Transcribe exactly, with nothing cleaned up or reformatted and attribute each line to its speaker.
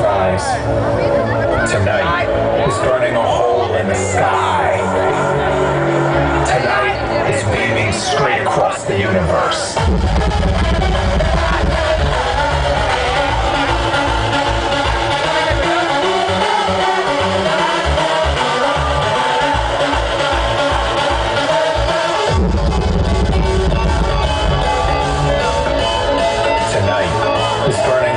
Speaker 1: rise. Tonight is burning a hole in the sky. Tonight is beaming straight across the universe. Tonight is burning